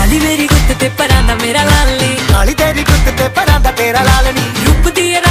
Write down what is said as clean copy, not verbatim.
काली मेरी गुत्त ते परां दा मेरा लाल नी, काली तेरी गुत्त ते परां दा तेरा लाल नी। रूप दी